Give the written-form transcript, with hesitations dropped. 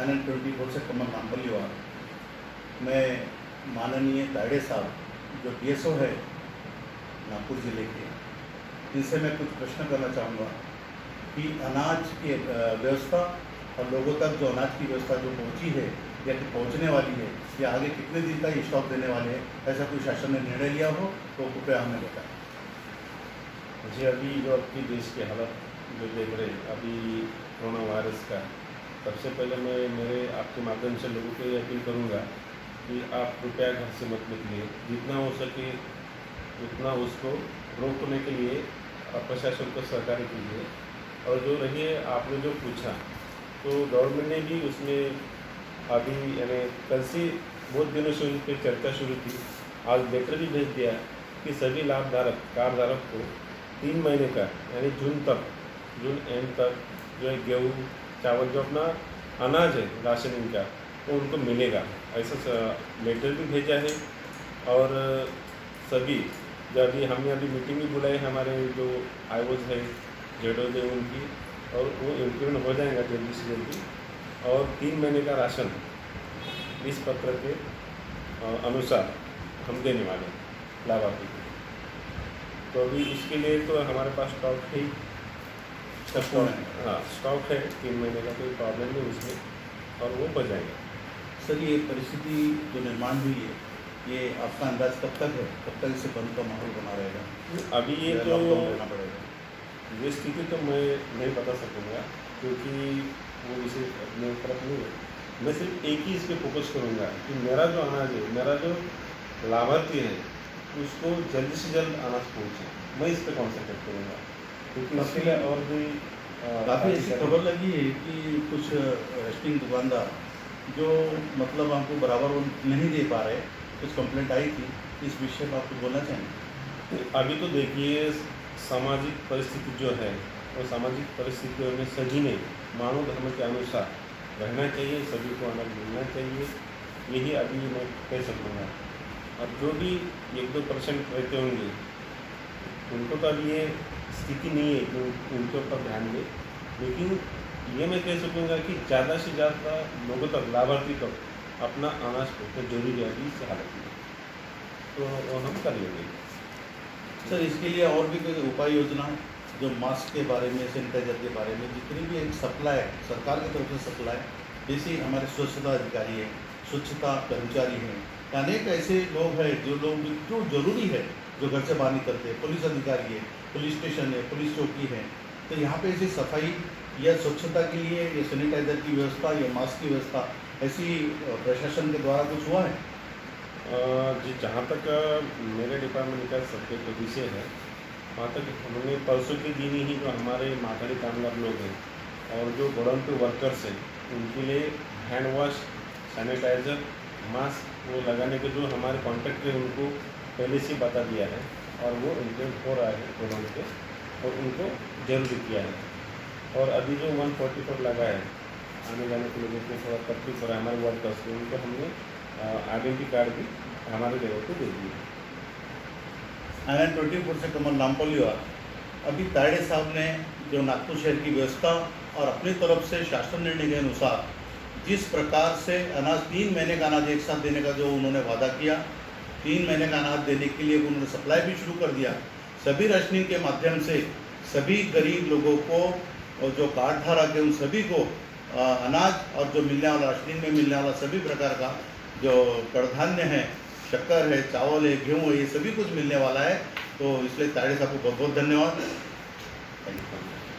INN24 से कमल नामपल्लीवाल। मैं माननीय तायड़े साहब जो DSO है नागपुर ज़िले के, इनसे मैं कुछ प्रश्न करना चाहूँगा कि अनाज की व्यवस्था और लोगों तक जो अनाज की व्यवस्था जो पहुँची है या कि पहुँचने वाली है, या आगे कितने दिन का ये स्टॉक देने वाले हैं, ऐसा कोई शासन ने निर्णय लिया हो तो कृपया हमें बताएं। जी, अभी जो आपकी देश की हालत जो देख रहे अभी कोरोना वायरस का, सबसे पहले मैं मेरे आपके माध्यम से लोगों को ये अपील करूँगा कि आप कृपया घर से मत निकलिए, जितना हो सके उतना उसको रोकने के लिए प्रशासन को सहकारी कीजिए। और जो रही आपने जो पूछा, तो गवर्नमेंट ने भी उसमें अभी यानी कल से बहुत दिनों से उस पर चर्चा शुरू थी। आज लेटर भी भेज दिया कि सभी लाभधारक कार्डधारक को 3 महीने का यानी जून एंड तक जो है गेहूँ चावल जो अपना अनाज है राशनिंग का वो उनको मिलेगा, ऐसा लेटर भी भेजा है। और सभी जो हमने अभी मीटिंग भी बुलाई हमारे जो आईओज है जेडोज है उनकी, और वो इम्प्लीमेंट हो जाएगा जल्दी से जल्दी। और 3 महीने का राशन इस पत्र के अनुसार हम देने वाले हैं लाभार्थी को। तो अभी इसके लिए तो हमारे पास स्टॉक है, स्टॉक है 3 महीने का, कोई प्रॉब्लम नहीं उसमें, और वो बचाएंगे। सर, ये परिस्थिति जो निर्माण हुई है, ये आपका अंदाज कब तक है, कब तक इसे बंद का माहौल बना रहेगा? अभी ये तो लेना पड़ेगा, ये स्थिति तो मैं नहीं बता सकूँगा क्योंकि वो इसे अपने तरफ नहीं है। मैं सिर्फ एक ही इस पर फोकस करूँगा कि मेरा जो अनाज है, मेरा जो लाभार्थी है, उसको जल्द से जल्द अनाज पहुँचे, मैं इस पर कॉन्सेंट्रेट करूँगा। क्योंकि इसके लिए और भी काफ़ी ऐसी खबर लगी है कि कुछ रेस्टिंग दुकानदार जो मतलब हमको बराबर वो नहीं दे पा रहे, कुछ कंप्लेंट आई थी, इस विषय पर आप कुछ बोलना चाहेंगे? अभी तो देखिए सामाजिक परिस्थिति जो है वो सामाजिक परिस्थितियों में सभी ने मानव धर्म के अनुसार रहना चाहिए, सभी को अनाज मिलना चाहिए, यही अभी मैं कह सकूँगा। अब जो भी 1-2% रहते होंगे उनको तो अभी ये स्थिति नहीं है कि उनके ऊपर ध्यान दें, लेकिन ये मैं कह सकूँगा कि ज़्यादा से ज़्यादा लोगों तक, लाभार्थी तक अपना अनाज पहुँचना जरूरी है अभी इस हालत में, तो वो हम कर लेंगे। सर, इसके लिए और भी कोई उपाय योजना जो मास्क के बारे में, सैनिटाइजर के बारे में, जितनी भी एक सप्लाई है सरकार की तरफ से सप्लाई, जैसे हमारे स्वच्छता अधिकारी हैं, स्वच्छता कर्मचारी हैं, अनेक ऐसे लोग हैं जो जरूरी है, जो घर से बाहर निकलते हैं, पुलिस अधिकारी है, पुलिस स्टेशन है, पुलिस चौकी है, तो यहाँ पे ऐसी सफाई या स्वच्छता के लिए या सैनिटाइजर की व्यवस्था या मास्क की व्यवस्था ऐसी प्रशासन के द्वारा कुछ हुआ है? जी, जहाँ तक मेरे डिपार्टमेंट का सब्जेक्ट विषय है, वहाँ तक हमने परसों के दिन ही जो हमारे माथाड़ी कामगार लोग हैं और जो वॉलंटियर वर्कर्स हैं उनके लिए हैंड वॉश, सैनिटाइज़र, मास्क वो लगाने के जो हमारे कॉन्ट्रैक्टर हैं उनको पहले से बता दिया है, और वो इम्प्लीमेंट हो रहा है प्रोग्राम पे, और उनको जरूरी किया है। और अभी जो 144 लगा है, आने जाने के लोगों को थोड़ा तकलीफ हो रहा है हमारे वर्कर्स को, उनको हमने आइडेंटिटी कार्ड भी हमारे लेवल को दे दिए। INN24 से कमल नामपल्लीवाल। अभी तायड़े साहब ने जो नागपुर शहर की व्यवस्था और अपनी तरफ से शासन निर्णय के अनुसार जिस प्रकार से अनाज 3 महीने का अनाज एक साथ देने का जो उन्होंने वादा किया, 3 महीने का अनाज देने के लिए उन्होंने सप्लाई भी शुरू कर दिया। सभी राशनिंग के माध्यम से सभी गरीब लोगों को और जो कार्ड धारक है उन सभी को अनाज और जो मिलने वाला राशनिंग में मिलने वाला सभी प्रकार का जो कडधान्य है, शक्कर है, चावल है, गेहूँ है, ये सभी कुछ मिलने वाला है। तो इसलिए तायड़े साहब को बहुत बहुत धन्यवाद। Thank you.